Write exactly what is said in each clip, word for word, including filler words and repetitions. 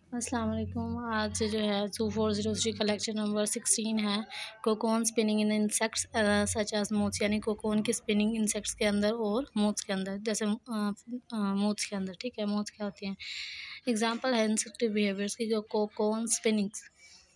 अस्सलाम वालेकुम। आज जो है टू फोर ज़ीरो थ्री का लेक्चर नंबर सिक्सटीन है। Cocoon spinning in insects such as moths, यानी कोकोन की स्पिनिंग इंसेक्ट्स के अंदर और मोथ्स के अंदर, जैसे मोथ्स के अंदर। ठीक है, मोथ्स क्या होती हैं? एग्जांपल है इंसेक्टिव बिहेवियर्स की, जो कोकोन स्पिनिंग्स।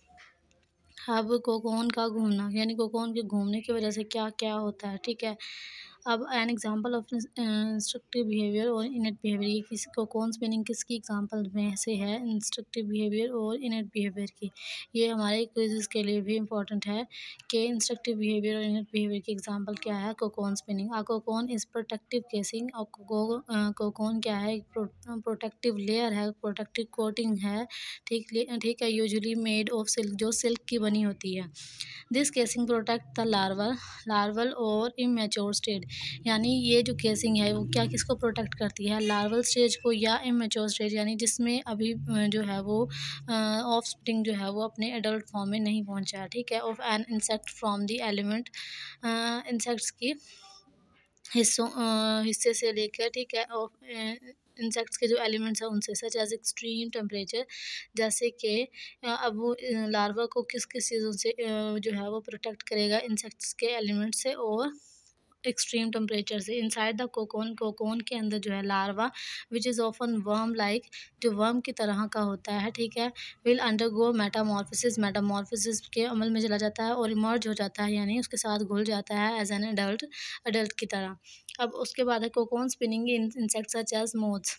अब कोकोन का घूमना, यानी कोकोन के घूमने की वजह से क्या क्या होता है। ठीक है, अब an example of instructive behaviour और इनेट बिहेवियर, ये किस कोकोन स्पिनिंग किसकी एग्जांपल में से है? इंस्ट्रक्टिव बिहेवियर और इनेट बिहेवियर की। ये हमारे क्विज़ के लिए भी इम्पोर्टेंट है कि इंस्ट्रक्टिव बिहेवियर और इनेट बिहेवियर की एग्जांपल क्या है? Cocoon spinning. A cocoon is protective casing, और कोकोन क्या है? प्रोटेक्टिव लेयर है, प्रोटेक्टिव कोटिंग है। ठीक ठीक है, यूजुअली मेड ऑफ सिल्क, जो सिल्क की बनी होती है। This casing protect the larval larval और इमेच्योर स्टेज, यानी ये जो केसिंग है वो क्या किसको प्रोटेक्ट करती है? लार्वल स्टेज को या इमेच्योर स्टेज, यानी जिसमें अभी जो है वो ऑफ स्प्रिंग जो है वो अपने एडल्ट फॉर्म में नहीं पहुंचा है। ठीक है, of an insect from the element, insects की हिस्सों हिस्से से लेकर। ठीक है, ऑफ इंसेक्ट्स के जो एलिमेंट्स हैं उनसे, सच एज एक्सट्रीम टेम्परेचर, जैसे कि अब वो लार्वा को किस किस चीज़ों से जो है वो प्रोटेक्ट करेगा? इंसेक्ट्स के एलिमेंट से और एक्सट्रीम टेम्परेचर से। इनसाइड द कोकोन, कोकोन के अंदर जो है larva, which is often worm like, जो वर्म की तरह का होता है। ठीक है, विल अंडरगो मेटामॉर्फोसिस, मेटामॉर्फोसिस के अमल में चला जाता है और इमर्ज हो जाता है, यानी उसके साथ घुल जाता है एज एन एडल्ट एडल्ट की तरह। अब उसके बाद है cocoon spinning in insect such as moths.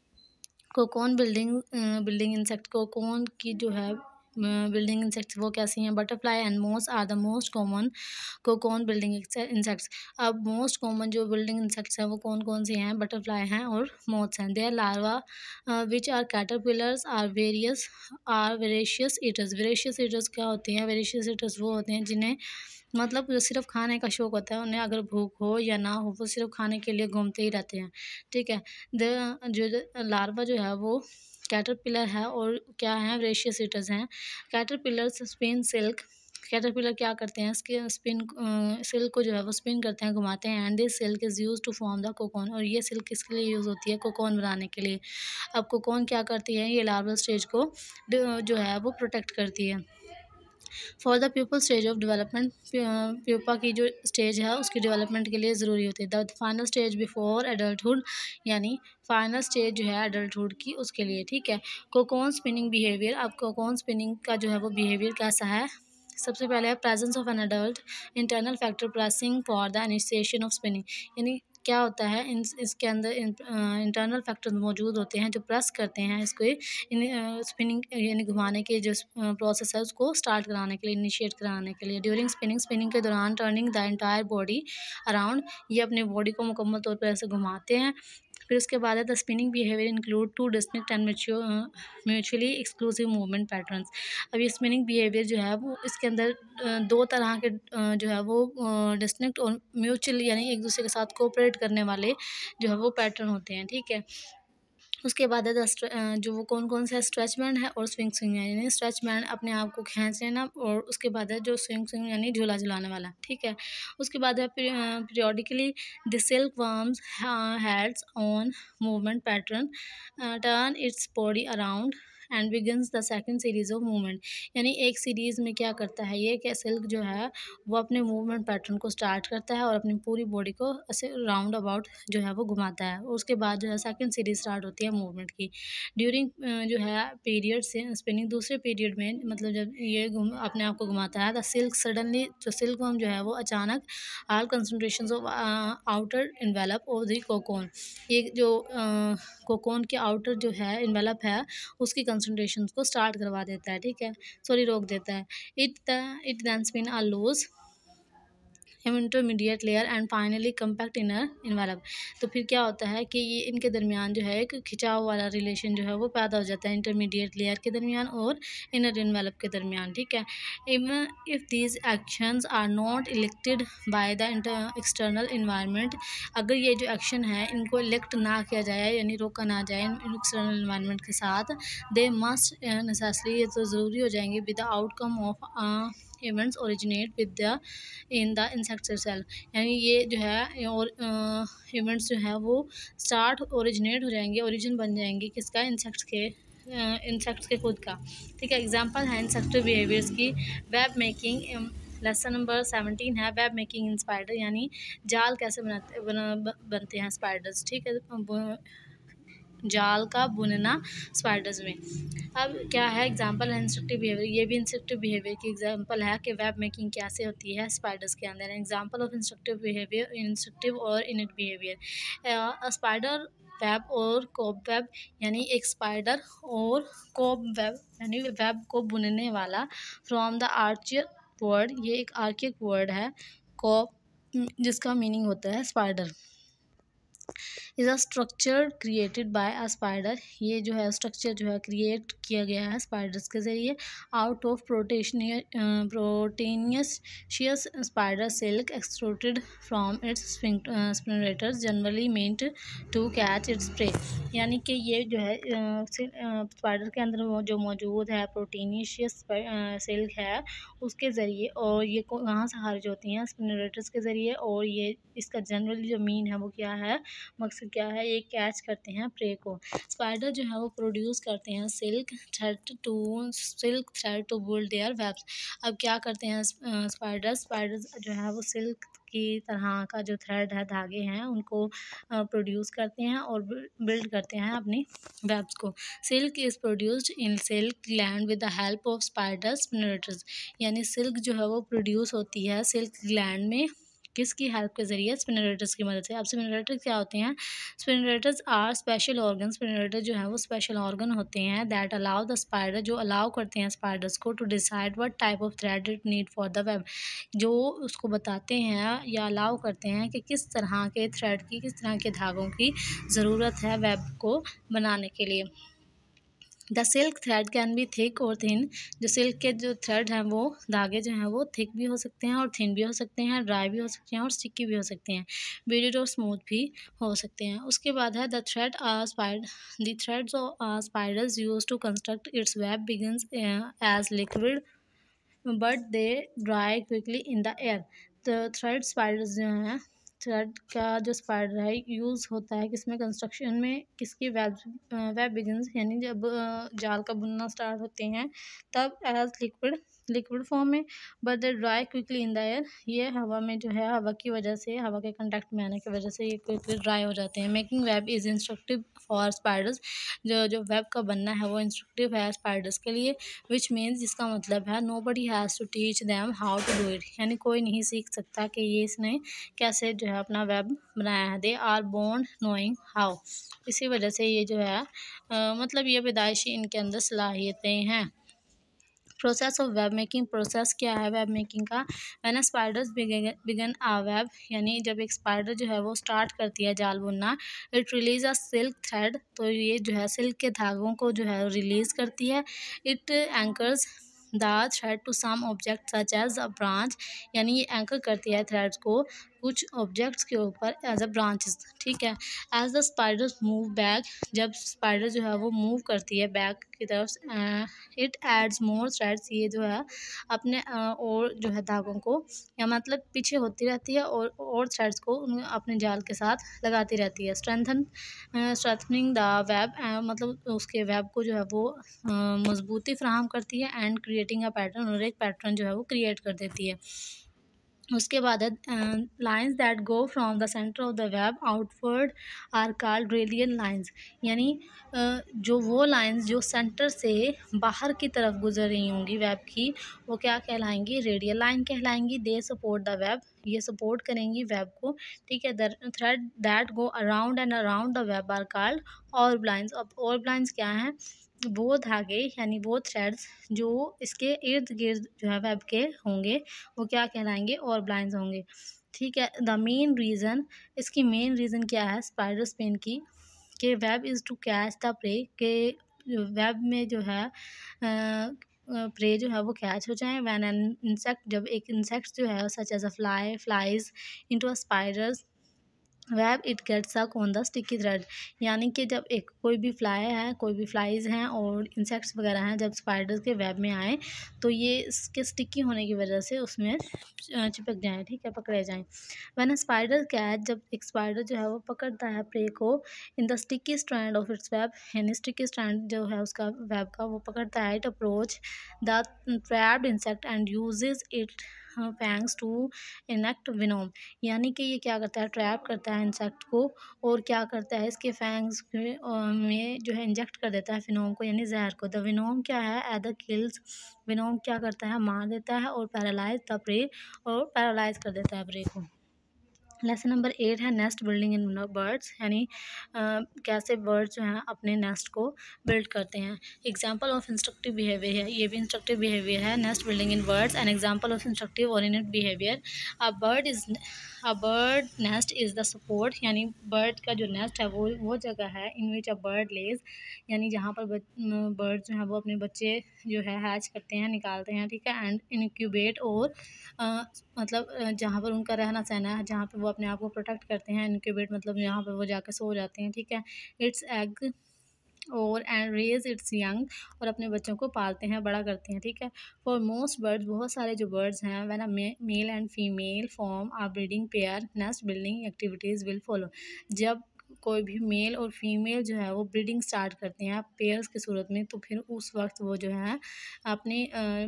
Cocoon building building insect, cocoon की जो है बिल्डिंग इंसेक्ट्स वो कैसी हैं? Butterfly and moths are the most common cocoon building insects. अब मोस्ट कॉमन जो बिल्डिंग इंसेक्ट्स हैं वो कौन कौन से हैं? बटरफ्लाई हैं और मोथ्स हैं। Their larva which are caterpillars are various are voracious eaters. Voracious eaters क्या होते हैं? वेरेशियस ईटर्स वो होते हैं जिन्हें मतलब जो सिर्फ खाने का शौक होता है, उन्हें अगर भूख हो या ना हो वो सिर्फ खाने के लिए घूमते ही रहते हैं। ठीक है, द जो लार्वा जो है वो कैटरपिलर है और क्या है? वेरेशियस ईटर्स हैं। कैटरपिलर्स स्पिन सिल्क, कैटरपिलर क्या करते हैं? इसके स्पिन सिल्क को जो है वो स्पिन करते हैं, घुमाते हैं। And this silk is use to form the cocoon, और ये सिल्क किसके लिए यूज़ होती है? कोकोन बनाने के लिए। अब कोकोन क्या करती है? ये लार्वल स्टेज को जो है वो प्रोटेक्ट करती है। For the pupal stage of development, pupa की जो स्टेज है उसकी डेवलपमेंट के लिए ज़रूरी होती है। The final stage before adulthood, यानी फाइनल स्टेज जो है एडल्टहुड की, उसके लिए। ठीक है, कोकोन स्पिनिंग बिहेवियर। अब कोकोन स्पिनिंग का जो है वो बिहेवियर कैसा है? सबसे पहले है presence of an adult internal factor pressing for the initiation of spinning, यानी क्या होता है? इन इसके अंदर इंटरनल फैक्टर्स मौजूद होते हैं जो प्रेस करते हैं इसको इन स्पिनिंग, यानी घुमाने के जो प्रोसेस है उसको स्टार्ट कराने के लिए, इनिशिएट कराने के लिए। ड्यूरिंग स्पिनिंग, स्पिनिंग के दौरान turning the entire body around, ये अपनी बॉडी को मुकम्मल तौर पर ऐसे घुमाते हैं। फिर उसके बाद है the spinning behaviour include two distinct and mutually exclusive movement patterns. अब ये स्पिनिंग बिहेवियर जो है वो इसके अंदर दो तरह के जो है वो डिस्टिंक्ट और म्यूचुअल, यानी एक दूसरे के साथ कोऑपरेट करने वाले जो है वो पैटर्न होते हैं। ठीक है, उसके बाद है द जो वो कौन कौन सा स्ट्रेच बैंड है और स्विंग स्विंग है, यानी स्ट्रेच बैंड अपने आप को खींच लेना, और उसके बाद है जो स्विंग स्विंग यानी झूला झुलाने वाला। ठीक है, उसके बाद है periodically the silk worms heads on movement pattern turn its body around and begins the second series of movement, यानी एक सीरीज़ में क्या करता है ये कि सिल्क जो है वो अपने मूवमेंट पैटर्न को स्टार्ट करता है और अपनी पूरी बॉडी को ऐसे राउंड अबाउट जो है वो घुमाता है, और उसके बाद जो है सेकंड सीरीज स्टार्ट होती है मूवमेंट की। ड्यूरिंग जो है पीरियड से स्पिनिंग, दूसरे पीरियड में मतलब जब ये घूम अपने आप को घुमाता है, द सिल्क सडनली, जो सिल्क वर्म जो है वो अचानक all concentration of outer envelope of the cocoon, ये जो कोकोन के आउटर जो है इन्वेलप है उसकी कंसंट्रेशन को स्टार्ट करवा देता है। ठीक है, सॉरी रोक देता है। It it then spin a loose intermediate layer and finally compact inner envelope. तो फिर क्या होता है कि ये इनके दरमियान जो है एक खिंचाव वाला रिलेशन जो है वो पैदा हो जाता है इंटरमीडिएट लेयर के दरमियान और इनर इन्वेलप के दरमियान। ठीक है, even if these actions are not elected by the external environment, अगर ये जो एक्शन है इनको इलेक्ट ना किया जाए, यानी रोका ना जाए एक्सटर्नल इन्वायरमेंट के साथ, दे मस्ट नेसेसरी, ये तो ज़रूरी हो जाएंगे, with the outcome of events originate with the in the insect cell, यानी ये जो है और इवेंट्स जो है वो स्टार्ट ओरिजिनेट हो जाएंगे, ओरिजिन बन जाएंगे किसका? इंसेक्ट्स के इंसेक्ट्स के खुद का, ठीक है। एग्जांपल है इंसेक्टिव बिहेवियर्स की। Web making, lesson number seventeen है वेब मेकिंग इन स्पाइडर, यानी जाल कैसे बनाते बना, बनते हैं स्पाइडर्स, ठीक है, जाल का बुनना स्पाइडर्स में। अब क्या है एग्जांपल है इंस्ट्रक्टिव बिहेवियर, ये भी इंस्ट्रक्टिव बिहेवियर की एग्जांपल है कि वेब मेकिंग कैसे होती है स्पाइडर्स के अंदर। Example of instructive behaviour, instructive और इनिट बिहेवियर। स्पाइडर वेब और कोब वेब, यानी एक स्पाइडर और कोब वेब यानी वेब को बुनने वाला। फ्रॉम द आर्चियर वर्ड, ये एक आर्किक वर्ड है। कोब जिसका मीनिंग होता है spider. Is a structure created by a spider, ये जो है स्ट्रक्चर जो है क्रिएट किया गया है स्पाइडर्स के ज़रिए। Out of protein proteinaceous spider silk extruded from its spinnerets generally meant to catch its prey, यानी कि ये जो है स्पाइडर के अंदर जो मौजूद है प्रोटीनिशियस सिल्क है उसके ज़रिए, और ये कहाँ से खारिज होती हैं स्पिनरेटर्स के ज़रिए, और ये इसका जनरली जो मीन है वो क्या है, मकसद क्या है, ये कैच करते हैं प्रे को। स्पाइडर जो है वो प्रोड्यूस करते हैं silk thread to silk thread to build their webs. अब क्या करते हैं स्पाइडर स्पाइडर्स जो है वो सिल्क की तरह का जो थ्रेड है, धागे हैं, उनको प्रोड्यूस करते हैं और बिल्ड करते हैं अपनी वेब्स को। Silk is produced in silk gland with the help of spider spinnerets, यानी सिल्क जो है वो प्रोड्यूस होती है सिल्क ग्लैंड में किसकी हेल्प के ज़रिए, स्पिनरेटर्स की मदद से। अब स्पिनरेटर क्या होते हैं, spinnerets are special organ, spinneret जो है वो स्पेशल ऑर्गन होते हैं दैट अलाउ द स्पाइडर, जो अलाउ करते हैं स्पाइडर्स को to decide what type of thread it need for the web, जो उसको बताते हैं या अलाउ करते हैं कि किस तरह के थ्रेड की, किस तरह के धागों की ज़रूरत है वेब को बनाने के लिए। The silk thread can be thick और थिन, जो सिल्क के जो थ्रेड हैं वो धागे जो हैं वो थिक भी हो सकते हैं और थिन भी हो सकते हैं, ड्राई भी हो सकते हैं और स्टिकी भी हो सकते हैं, बीडेड और स्मूथ भी हो सकते हैं। उसके बाद है the thread are spied the threads of spiders use to construct its web begins as liquid but they dry quickly in the air. तो थ्रेड स्पाइडर्स जो हैं, थ्रेड का जो स्पाइडर है यूज़ होता है किसमें, कंस्ट्रक्शन में, किसकी वेब वेब बिगिंस, यानी जब जाल का बुनना स्टार्ट होते हैं तब एज लिक्विड लिक्विड फॉर्म में, but they dry quickly in the air, ये हवा में जो है हवा की वजह से, हवा के कंटेक्ट में आने की वजह से ये क्विकली ड्राई हो जाते हैं। Making web is instructive for spiders, जो जो वेब का बनना है वो इंस्ट्रक्टिव है स्पाइडर्स के लिए। विच मीन्स, जिसका मतलब है nobody has to teach them how to do it, यानी कोई नहीं सीख सकता कि ये इसने कैसे जो है अपना वेब बनाया है। They are born knowing how, इसी वजह से ये जो है आ, मतलब ये पैदाइशी इनके अंदर सलाहियतें हैं। Process of web making, process क्या है वेब मेकिंग का। When a spiders began a web, यानी जब एक स्पाइडर जो है वो स्टार्ट करती है जाल बुनना, it release a silk thread, तो ये जो है सिल्क के धागों को जो है रिलीज करती है। It anchors the thread to some object such as a branch, यानी ये एंकर करती है थ्रेड्स को कुछ ऑब्जेक्ट्स के ऊपर एज अ ब्रांचेस, ठीक है। As the spiders move back, जब स्पाइडर जो है वो मूव करती है बैक की तरफ, इट एड्स मोर थ्रेड्स, ये जो है अपने uh, और जो है धागों को, या मतलब पीछे होती रहती है और और थ्रेड्स को अपने जाल के साथ लगाती रहती है। स्ट्रेंथन स्ट्रेंथनिंग द वेब, मतलब उसके वेब को जो है वो uh, मजबूती फ्राहम करती है। एंड क्रिएटिंग अ पैटर्न, और एक पैटर्न जो है वो क्रिएट कर देती है। उसके बाद है lines that go from the centre of the web outward are called radial lines, यानी uh, जो वो लाइन्स जो सेंटर से बाहर की तरफ गुजर रही होंगी वेब की, वो क्या कहलाएंगी, रेडियल लाइन कहलाएंगी। दे सपोर्ट द वेब, ये सपोर्ट करेंगी वेब को, ठीक है। The thread that go around and around the web are called orb lines. अब ऑर्ब लाइन्स क्या हैं, वो धागे यानी वो थ्रेड्स जो इसके इर्द गिर्द जो है वेब के होंगे वो क्या कहलाएंगे, और ब्लाइंस होंगे, ठीक है। द मेन रीज़न, इसकी मेन रीज़न क्या है स्पाइडर स्पिन की, कि web is to catch the prey, के वेब में जो है प्रे जो है वो कैच हो जाए। वैन एन इंसेक्ट, जब एक इंसेक्ट जो है such as a fly flies into a spider's web it gets stuck on the sticky thread, यानी कि जब एक कोई भी फ्लाई है, कोई भी फ्लाइज हैं और इंसेक्ट्स वगैरह हैं, जब स्पाइडर्स के वेब में आए तो ये इसके स्टिकी होने की वजह से उसमें चिपक जाएं, ठीक है, पकड़े जाएं। व्हेन अ स्पाइडर कैच, जब एक स्पाइडर जो है वो पकड़ता है प्रे को in the sticky strand of its web, यानी स्टिकी स्ट्रैंड जो है उसका वेब का वो पकड़ता है, it approach the trapped insect and uses it fangs to inject venom, यानी कि ये क्या करता है, ट्रैप करता है इंसेक्ट को और क्या करता है, इसके फैंग्स में जो है इंजेक्ट कर देता है विनोम को, यानी जहर को। द विनोम क्या है, एदर किल्स, विनोम क्या करता है, मार देता है और पैरालाइज द प्रे, और पैरालाइज कर देता है प्रे को। लेसन नंबर एट है नेस्ट बिल्डिंग इन बर्ड्स, यानी कैसे बर्ड्स जो हैं अपने नेस्ट को बिल्ड करते हैं। एग्जांपल ऑफ इंस्ट्रक्टिव बिहेवियर है, ये भी इंस्ट्रक्टिव बिहेवियर है, nest building in birds an example of instructive oriented behaviour. A bird is a bird nest is the support, यानी बर्ड का जो नेस्ट है वो वो जगह है इन विच अ बर्ड लेज, यानी जहाँ पर बर्ड जो है वो अपने बच्चे जो है हैच करते हैं, निकालते हैं, ठीक है, एंड इनक्यूबेट, और आ, मतलब जहाँ पर उनका रहना सहना है, जहाँ पर वो अपने आप को प्रोटेक्ट करते हैं, इनक्यूबेट मतलब यहाँ पर वो जाकर सो जाते हैं, ठीक है, इट्स एग और एंड रेज इट्स यंग, और अपने बच्चों को पालते हैं, बड़ा करते हैं, ठीक है। फॉर मोस्ट बर्ड्स, बहुत सारे जो बर्ड्स हैं, when a male and female form a breeding pair, nest building activities will follow, जब कोई भी मेल और फीमेल जो है वो ब्रीडिंग स्टार्ट करते हैं पेयर्स की सूरत में, तो फिर उस वक्त वो जो है अपने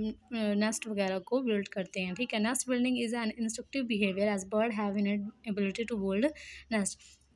नेस्ट वगैरह को बिल्ड करते हैं, ठीक है। Nest building is an instructive behaviour as bird have in ability to build nest,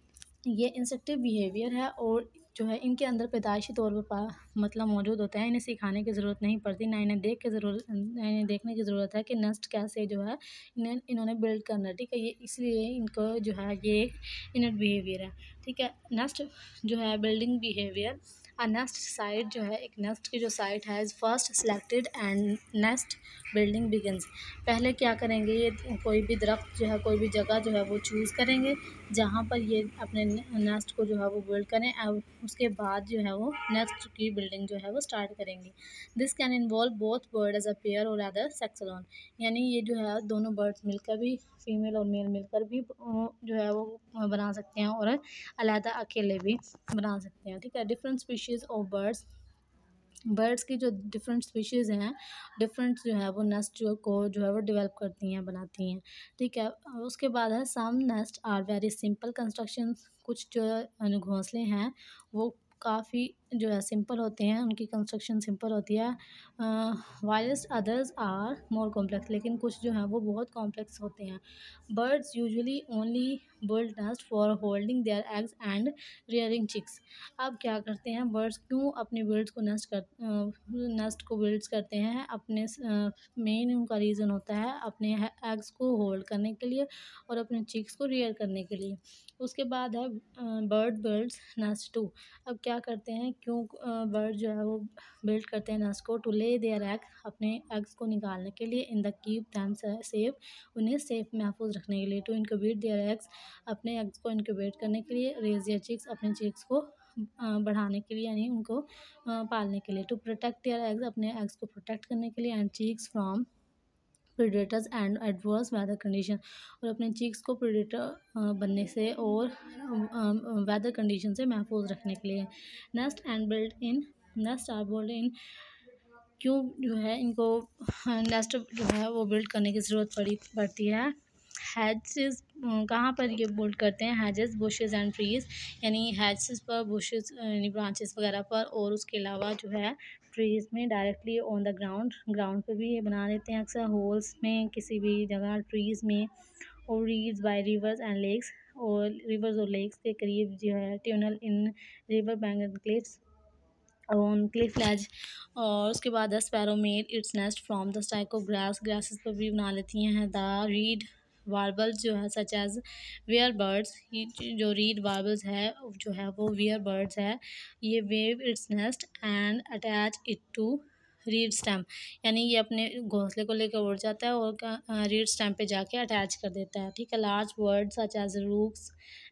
ये इंस्ट्रक्टिव बिहेवियर है और जो है इनके अंदर पैदाइशी तौर पर मतलब मौजूद होता है, इन्हें सिखाने की ज़रूरत नहीं पड़ती, ना इन्हें देख के ज़रूरत इन्हें देखने की ज़रूरत है कि नेस्ट कैसे जो है इन्हें इन्होंने बिल्ड करना है, ठीक है, ये इसलिए इनको जो है ये एक इनट बिहेवियर है, ठीक है। नेक्स्ट जो है building behaviour, a nest site जो है, एक नेस्ट की जो साइट है, is first selected and nest building begins, पहले क्या करेंगे, ये कोई भी दरख्त जो है, कोई भी जगह जो है वो चूज़ करेंगे जहाँ पर ये अपने नेस्ट को जो है वो बिल्ड करें, और उसके बाद जो है वो नेस्ट की बिल्डिंग जो है वो स्टार्ट करेंगे। This can involve both bird as a pair और अदर सेक्स अलोन, यानी ये जो है दोनों बर्ड्स मिलकर भी, फीमेल और मेल मिलकर भी जो है वो बना सकते हैं और अलहदा अकेले भी बना सकते हैं, ठीक है। Different species of birds, birds की जो डिफरेंट स्पीशीज़ हैं, डिफरेंट जो है वो नेस्ट जो को जो है वो डेवलप करती हैं, बनाती हैं, ठीक है। उसके बाद है some nest are very simple construction, कुछ जो घोंसले हैं वो काफ़ी जो है सिंपल होते हैं, उनकी कंस्ट्रक्शन सिंपल होती है, whiles others are more complex, लेकिन कुछ जो हैं वो बहुत कॉम्प्लेक्स होते हैं। Birds usually only build nest for holding their eggs and rearing chicks, अब क्या करते हैं बर्ड्स, क्यों अपने बर्ड्स को नेस्ट कर नेस्ट को बिल्ड्स करते हैं, अपने मेन उनका रीज़न होता है अपने एग्स को होल्ड करने के लिए और अपने चिक्स को रियर करने के लिए। उसके बाद है बर्ड बिल्ड्स नेस्ट टू, अब क्या करते हैं, क्यों बर्ड जो है वो बिल्ड करते हैं नेस्ट को, टू ले देयर एग, अपने एग्स को निकालने के लिए, in the keep them safe, उन्हें सेफ महफूज रखने के लिए, टू इनक्यूबेट देयर एग्स, अपने एग्स को इनक्यूबेट करने के लिए, रेज देयर चिक्स, अपने चिक्स को बढ़ाने के लिए, यानी उनको पालने के लिए, टू प्रोटेक्ट देयर एग्स, अपने एग्स को प्रोटेक्ट करने के लिए, and chicks from predators and adverse weather condition, और अपने चीक्स को प्रेडेटर बनने से और वेदर कंडीशन से महफूज रखने के लिए। Nest and build in, nest are build in, क्यों जो है इनको नेस्ट जो है वो बिल्ड करने की ज़रूरत पड़ी पड़ती है। हैजेस कहाँ पर ये बिल्ड करते हैं, हैजेस बुशेस एंड ट्रीज़, यानी हैजेस पर, बुशेस यानी ब्रांचेस वगैरह पर, और उसके अलावा जो है ट्रीज़ में directly on the ground, ground पे भी ये बना देते हैं अक्सर, होल्स में, किसी भी जगह ट्रीज़ में, और reeds by rivers and lakes, और रिवर्स और लेक्स के करीब जो है, tunnel in river bank and cliffs on cliff ledge. और उसके बाद the sparrow made its nest from the stalk of grass, grasses पर भी बना लेती हैं। द रीड वार्बल्स जो है सच एज वेयर बर्ड्स, ये जो रीड वार्बल्स है जो है वो वेयर बर्ड्स है, ये weave its nest and attach it to reed stem, यानी ये अपने घोंसले को लेकर उड़ जाता है और रीड स्टैम पे जाके अटैच कर देता है, ठीक है। Large birds such as rooks,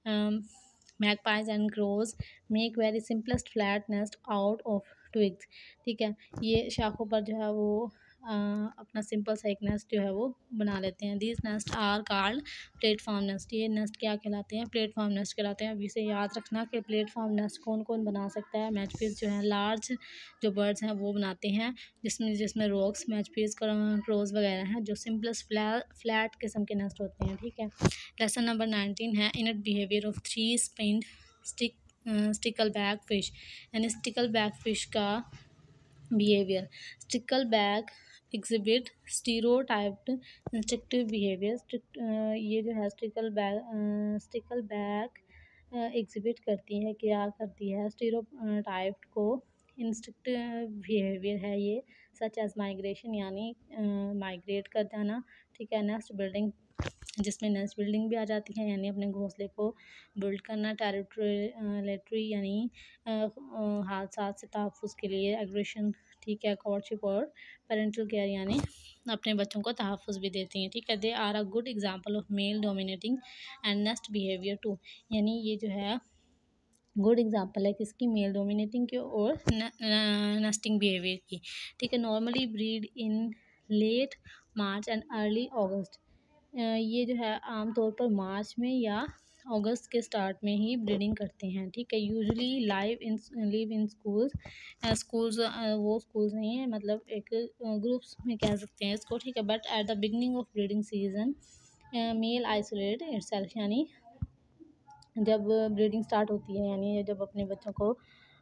magpies and crows make very simplest flat nest out of twigs, ठीक है, ये शाखों पर जो है वो अपना सिंपल सा एक नेस्ट जो है वो बना लेते हैं। These nest are called platform nest. ये नेस्ट क्या कहलाते हैं? प्लेटफॉर्म नेस्ट कहलाते हैं। अब इसे याद रखना कि प्लेटफॉर्म नेस्ट कौन कौन बना सकता है। मैचपीस जो है लार्ज जो बर्ड्स हैं वो बनाते हैं, जिसमें जिसमें रॉक्स, मैचपीस, क्रोज वगैरह हैं, जो सिंपलेस्ट फ्लैट किस्म के नेस्ट होते हैं। ठीक है। लेसन नंबर नाइनटीन है innate behaviour of three spined stick stickleback fish. यानी स्टिकल बैक फिश का behaviour. Stickleback exhibit stereotyped instructive behaviour. ये जो है stickleback stickleback exhibit करती है, क्या करती है? स्टीरियोटाइप्ड को इंस्ट्रक्टिव बिहेवियर है ये, सच एज माइग्रेशन, यानी माइग्रेट कर जाना। ठीक है। नेस्ट बिल्डिंग, जिसमें नेस्ट बिल्डिंग भी आ जाती है, यानी अपने घोंसले को बिल्ड करना। टेरिटरी यानी हादसा से तहफ़्फ़ुज़ के लिए। एग्रेशन, ठीक है। कॉर्डशिप और पेरेंटल केयर, यानी अपने बच्चों को तहफ़्फ़ुज़ भी देती हैं। ठीक है। They are a good example of male dominating and nest behaviour too. यानी ये जो है गुड एग्जाम्पल है किसकी? मेल डोमिनेटिंग की और नेस्टिंग बिहेवियर की। ठीक है। Normally breed in late March and early August. ये जो है आमतौर पर मार्च में या अगस्त के स्टार्ट में ही ब्रीडिंग करते हैं। ठीक है। Usually live in live in schools. Schools वो स्कूल्स नहीं है, मतलब एक ग्रुप्स में कह सकते हैं इसको। ठीक है। But at the beginning of breeding season male isolate itself. यानी जब ब्रीडिंग स्टार्ट होती है, यानी जब अपने बच्चों को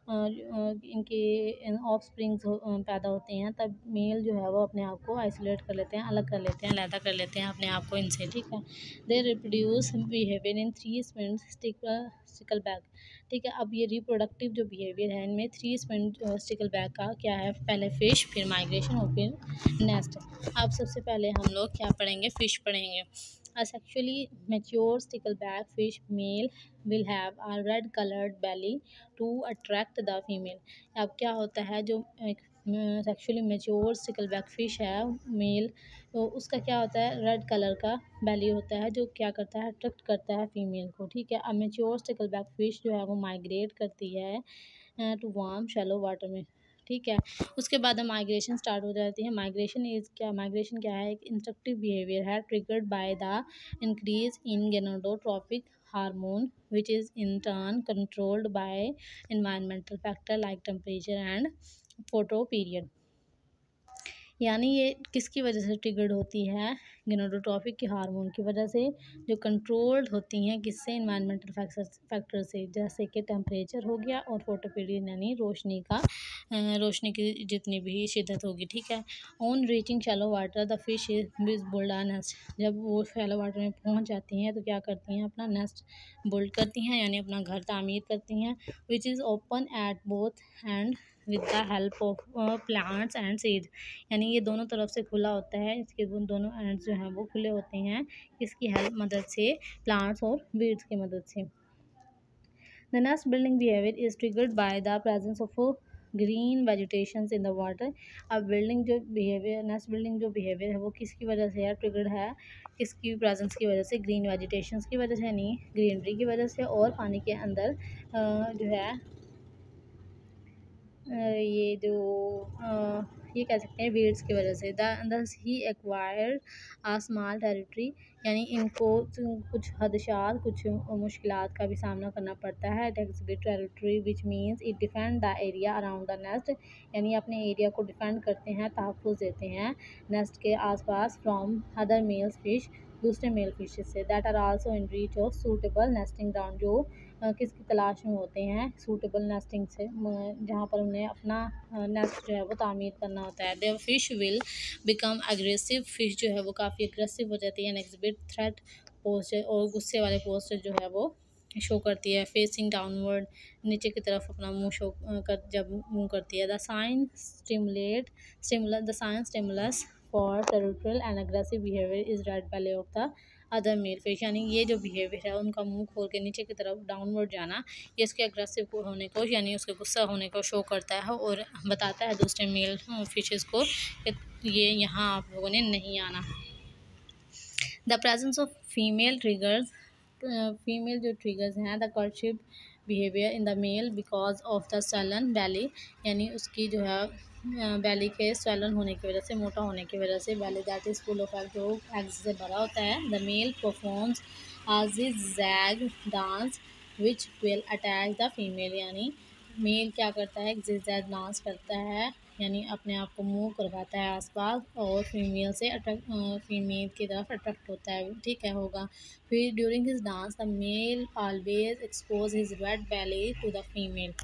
इनके ऑफ स्प्रिंग्स पैदा होते हैं, तब मेल जो है वो अपने आप को आइसोलेट कर लेते हैं, अलग कर लेते हैं, अलहदा कर लेते हैं अपने आप को इनसे। ठीक है। They reproduce behaviour in three spin stickleback. ठीक है। अब ये रिप्रोडक्टिव जो बिहेवियर है इनमें थ्री स्पिन स्टिकल बैग का क्या है? पहले फिश, फिर माइग्रेशन और फिर नेस्ट। अब सबसे पहले हम लोग क्या पढ़ेंगे? फिश पढ़ेंगे। A sexually mature stickleback fish male will have a red colored belly to attract the female। अब क्या होता है, जो एक सेक्शुअली मेच्योर स्टिकलबैक फिश है मेल, तो उसका क्या होता है? रेड कलर का बेली होता है, जो क्या करता है? अट्रैक्ट करता है फीमेल को। ठीक है। अब मेच्योर स्टिकलबैक फिश जो है वो माइग्रेट करती है टू वार्म शैलो वाटर में। ठीक है। उसके बाद माइग्रेशन स्टार्ट हो जाती है। माइग्रेशन इज क्या? माइग्रेशन क्या है? एक इंस्ट्रक्टिव बिहेवियर है triggered by the increase in gonadotropic hormone which is in turn controlled by environmental factor like temperature and photoperiod. यानी ये किसकी वजह से ट्रिगर्ड होती है? गेनोडोट्रोपिक के हार्मोन की वजह से, जो कंट्रोल्ड होती हैं किससे? इन्वायरमेंटल फैक्टर से, जैसे कि टेम्परेचर हो गया और फोटो पीरियड यानी रोशनी का रोशनी की जितनी भी शिद्दत होगी। ठीक है। On reaching shallow water the fish is build a nest. जब वो शैलो वाटर में पहुंच जाती हैं तो क्या करती हैं? अपना नेस्ट बिल्ड करती हैं, यानी अपना घर तामीर करती हैं। Which is open at both end with the help of plants and seeds. यानी ये दोनों तरफ से खुला होता है, इसके दोनों एंड्स जो हैं वो खुले होते हैं, इसकी हेल्प मदद से, प्लांट्स और बीड्स की मदद से। The nest building behaviour is triggered by the presence of green vegetation in the water. अब बिल्डिंग जो बिहेवियर नेस्ट बिल्डिंग जो बिहेवियर है वो किसकी वजह से है? ट्रिगर्ड है किसकी प्रेजेंस की वजह से? ग्रीन वेजिटेशन की वजह से, नहीं ग्रीनरी की वजह से, और पानी के अंदर जो है ये जो आ, ये कह सकते हैं वीड्स की वजह से। Thus he acquired a small territory. यानी इनको कुछ हदशात, कुछ मुश्किलात का भी सामना करना पड़ता है। Territory which means it defend the area around the nest. यानी अपने एरिया को डिफेंड करते हैं, तहफ़्फ़ुज़ देते हैं नेस्ट के आसपास फ्रॉम अदर मेल फिश, दूसरे मेल फिशेस से। That are also in reach of suitable nesting ground. जो किसकी तलाश में होते हैं? सूटेबल नेस्टिंग से, जहाँ पर उन्हें अपना नेस्ट जो है वो तामीर करना होता है। The fish will become aggressive. Fish जो है वो काफ़ी एग्रेसिव हो जाती है। एंड एग्जिबिट थ्रेट पोस्चर, और गुस्से वाले पोस्चर जो है वो शो करती है। फेसिंग डाउनवर्ड, नीचे की तरफ अपना मुंह शो कर जब मुंह करती है। The sign stimulate stimulus the sign stimulus for territorial and aggressive behaviour is red belly of the other male fish. यानी ये जो बिहेवियर है उनका मुंह खोल के नीचे की तरफ डाउनवर्ड जाना, ये इसके एग्रेसिव होने को, यानी उसके गुस्सा होने को शो करता है और बताता है दूसरे मेल फिशेस को कि ये यहाँ आप लोगों ने नहीं आना। The presence of female triggers. Female जो ट्रिगर्स हैं, the courtship behaviour in the male because of the swollen belly, यानी उसकी जो है बैली के swollen होने की वजह से, मोटा होने की वजह से, belly that is full of egg, जो एग्स से भरा होता है। The male performs a zigzag dance which will attack the female, यानी मेल क्या करता है, zigzag डांस करता है, यानी अपने आप को मूव करवाता है आसपास और फीमेल से अट्रैक्ट फीमेल की तरफ अट्रैक्ट होता है, ठीक है, होगा। फिर during his dance the male always expose his red belly to the female,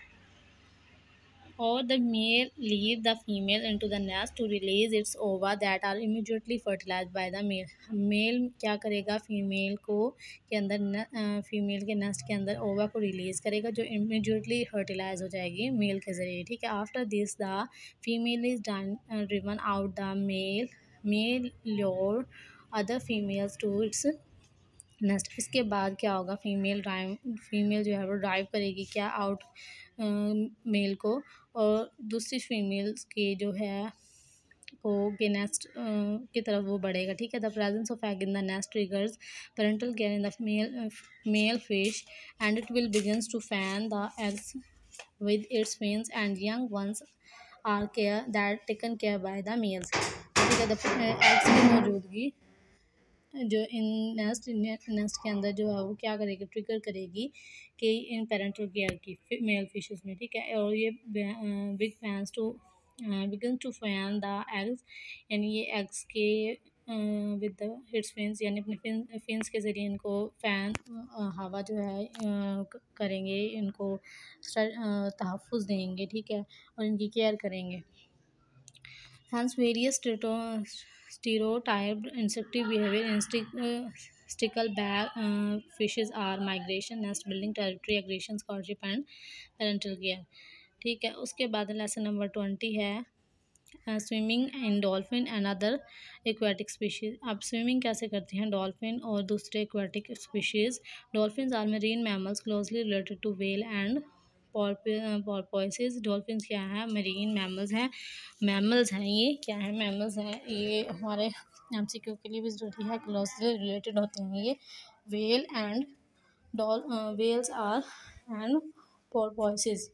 or the male lead the female into the nest to release its ova that are immediately fertilized by the male। Male क्या करेगा, female को के अंदर न, female के nest के अंदर ओवा को रिलीज़ करेगा जो इमीडिएटली फर्टिलाइज हो जाएगी मेल के ज़रिए, ठीक है। After this the female is driven out the male male lure other females to its next. इसके बाद क्या होगा, फीमेल ड्राइव फीमेल जो है वो ड्राइव करेगी क्या, आउट मेल को, और दूसरी फीमेल्स की जो है को के नेस्ट की तरफ वो बढ़ेगा, ठीक है। The presence of egg in the nest triggers parental care in the male male fish and it will begins to fan the eggs with its fins and young ones are care that taken care by the males, ठीक है। The eggs की मौजूदगी जो इन nest nest के अंदर जो है वो क्या करेगी, ट्रिगर करेगी कि इन पेरेंटल केयर की मेल फिशेस में, ठीक है। और ये big fans to begin to fan the eggs, यानी ये एग्स के विद द हिट्स फिन्स, यानी अपने फिन फिन्स के ज़रिए इनको फैन हवा जो है uh, करेंगे, इनको तहफ़्फ़ुज़ देंगे, ठीक है, और इनकी केयर करेंगे। Hence, various stereotyped instinctive behavior in stickleback uh, fishes are migration, nest building, territory aggression, courtship and parental care, ठीक है। उसके बाद लेसन नंबर ट्वेंटी है swimming in dolphin and other aquatic species. अब स्विमिंग कैसे करती हैं डॉल्फिन और दूसरे aquatic species. Dolphin are marine mammals closely related to whale and porpoises. Dolphin क्या है, मरीन मैमल्स हैं, मैमल्स हैं ये, क्या है, मैमल्स हैं ये, हमारे एमसीक्यू के लिए भी ज़रूरी है, क्लोजली रिलेटेड होते हैं ये whale and dol whales are and porpoises.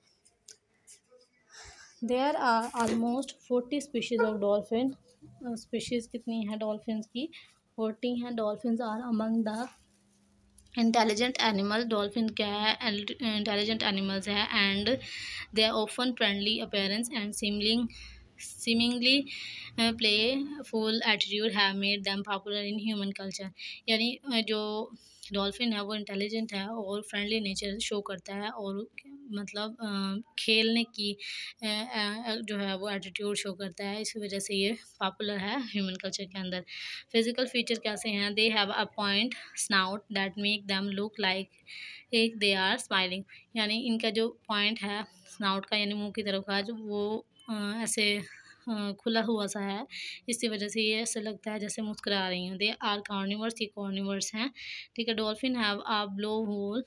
There are almost forty species of dolphin. Species कितनी हैं डॉल्फिन्स की, फोर्टी हैं। Dolphins are among the intelligent animal. Dolphin क्या है, इंटेलिजेंट एनिमल्स है and they are often friendly appearance and smiling seemingly uh, playful attitude have made them popular in human culture, यानी uh, जो dolphin है वो intelligent है और friendly nature show करता है और मतलब uh, खेलने की uh, uh, जो है वो एटीट्यूड शो करता है, इस वजह से ये पॉपुलर है ह्यूमन कल्चर के अंदर। फिजिकल फीचर कैसे हैं, they have a point snout that make them look like एक दे आर स्माइलिंग, यानी इनका जो पॉइंट है स्नाउट का, यानी मुंह की तरफ का, जो वो ऐसे खुला हुआ सा है, इसी वजह से ये ऐसा लगता है जैसे मुस्कुरा रही हूँ। दे आर कार्निवर्स, ये कार्निवर्स हैं, ठीक है। Dolphin have a blow hole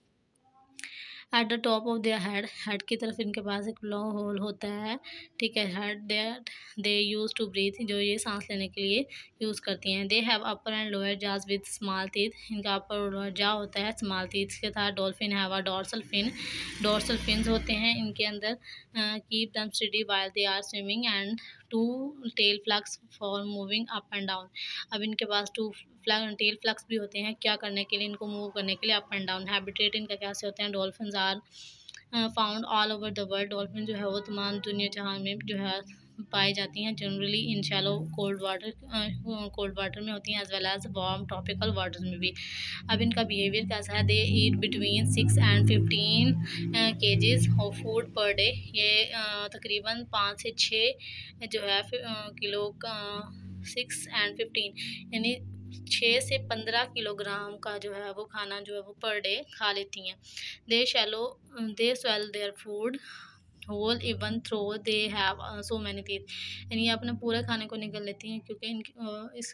at the top of their head, head की तरफ इनके पास एक ब्लो होल होता है, ठीक है। Head that they use to breathe, जो ये सांस लेने के लिए यूज़ करती हैं। They have upper and lower jaws with small teeth, इनका अपर और लोअर जा होता है स्मॉल टीथ के साथ। Dolphin have a dorsal fin, dorsal fins होते हैं इनके अंदर। Keep them steady while they are swimming and two tail flukes for moving up and down. अब इनके पास टू फ्लग टेल फ्लक्स भी होते हैं, क्या करने के लिए, इनको मूव करने के लिए, अप एंड डाउन। हैबिटेट इनका कैसे होते हैं, dolphin are found all over the world, dolphin जो है वो तमाम दुनिया जहान में जो है पाई जाती हैं। Generally in shallow cold water cold water में होती हैं as well as warm tropical waters में भी। अब इनका बिहेवियर कैसा है, they eat between six and fifteen KGs of food per day, ये uh, तकरीबन पाँच से छः जो है uh, किलो का सिक्स एंड फिफ्टीन यानी छः से पंद्रह किलोग्राम का जो है वो खाना जो है वो पर डे खा लेती हैं। They shallow they swallow their food whole even though they have so many teeth, यानी ये अपने पूरे खाने को निगल लेती हैं क्योंकि इनकी uh, इस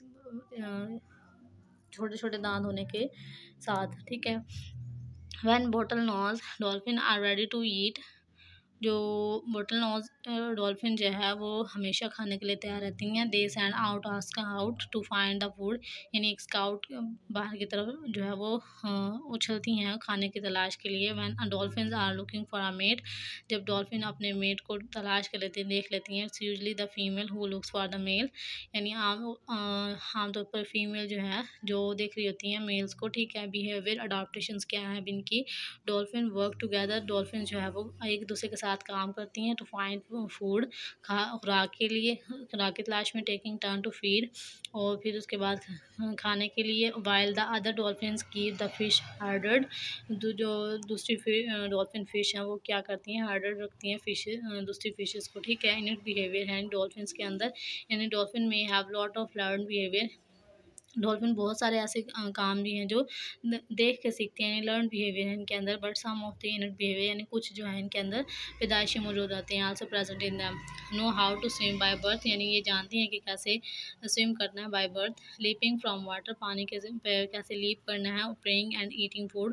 छोटे छोटे दांत होने के साथ, ठीक है। When bottle nose dolphin are ready to eat जो बोटल नोज डॉल्फिन जो है वो हमेशा खाने के लिए तैयार रहती हैं। They send out ask out to find the food, यानी एक स्काउट बाहर की तरफ जो है वो हाँ, उछलती हैं खाने की तलाश के लिए। When dolphin are looking for a mate, जब डॉल्फिन अपने मेट को तलाश कर लेती देख लेती हैं, it's usually the female who looks for the male, यानी आम आमतौर पर फीमेल जो है जो देख रही होती हैं मेल्स को, ठीक है। बिहेवियर अडाप्टेशंस क्या है इनकी, डॉल्फिन वर्क टुगेदर, डॉल्फिन जो है वो एक दूसरे के साथ काम करती हैं टू फाइंड फूड, खा खुराक के लिए, खुराक की तलाश में, टेकिंग टर्न टू फीड, और फिर उसके बाद खाने के लिए। While the other dolphins keep the fish herded, जो दूसरी डॉल्फिन फिश हैं वो क्या करती हैं, हार्डर्ड रखती हैं फिश दूसरी फिशेस को, ठीक है। इन इट बिहेवियर है डॉल्फिन्स के अंदर, यानी डॉल्फिन में have lot of learn behaviour, dolphin बहुत सारे ऐसे अ, काम भी हैं जो द देख के सीखते हैं, यानी लर्न बिहेवियर है इनके अंदर। But some of the inner behaviour, यानी कुछ जो है इनके अंदर पैदाइशी मौजूद होते हैं, also present in them. Know how to swim by birth, यानी ये जानती हैं कि कैसे स्विम करना है by birth. Leaping from water, पानी के ज़- पे कैसे लीप करना है। प्रेइंग एंड ईटिंग फूड,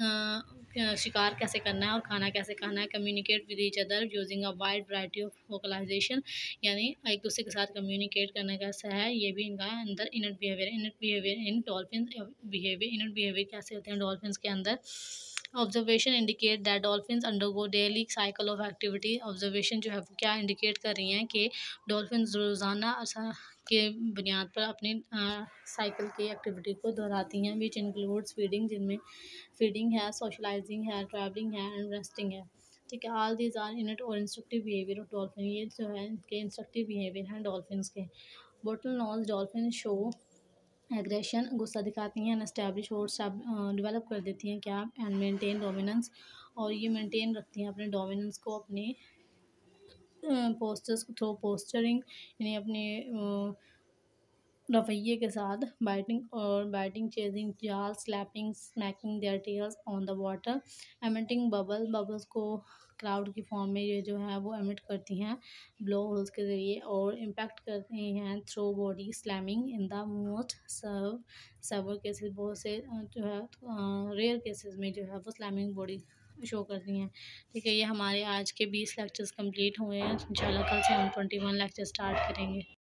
शिकार कैसे करना है और खाना कैसे खाना है। Communicate with each other using a wide variety of vocalisation, यानी एक दूसरे के साथ कम्युनिकेट करना कैसा है, ये भी इनका अंदर innate behaviour. Innate behaviour in dolphin behaviour, innate behaviour कैसे होते हैं डॉल्फिन्स के अंदर। Observation indicate that dolphins undergo daily cycle of activity, observation जो है वो क्या इंडिकेट कर रही हैं कि डॉल्फिन रोज़ाना ऐसा के बुनियाद पर अपनी साइकिल की एक्टिविटी को दोहराती हैं, विच इंक्लूड्स फीडिंग, जिनमें फीडिंग है, सोशलाइजिंग है, ट्रैवलिंग है एंड रेस्टिंग है, ठीक है। ऑल दीज आर इनट और इंस्ट्रक्टिव बिहेवियर ऑफ डॉल्फिन, ये जो है इनके इंस्ट्रक्टिव बिहेवियर हैं डॉल्फिन्स के। Bottle nose dolphin show aggression, गुस्सा दिखाती हैं, एस्टैब्लिश और डेवलप कर देती हैं क्या, एंड मेंटेन डोमिनेंस, और ये मेंटेन रखती हैं अपने डोमिनेंस को अपने पोस्टर्स थ्रो पोस्चरिंग, यानी अपने अ, रवैये के साथ। बाइटिंग और बाइटिंग, चेजिंग जाल, slapping, smacking their tails on the water. Emitting bubble, bubbles को क्लाउड की फॉर्म में ये जो है वो एमिट करती हैं ब्लो होल्स के ज़रिए, और इम्पैक्ट करती हैं throw body slamming in the most serve severe cases, बहुत से अ, जो है रेयर केसेस में जो है वो स्लैमिंग बॉडी शो करती हैं, ठीक है। ये हमारे आज के बीस लेक्चर्स कंप्लीट हुए हैं, इंशाल्लाह कल से हम ट्वेंटी वन लेक्चर स्टार्ट करेंगे।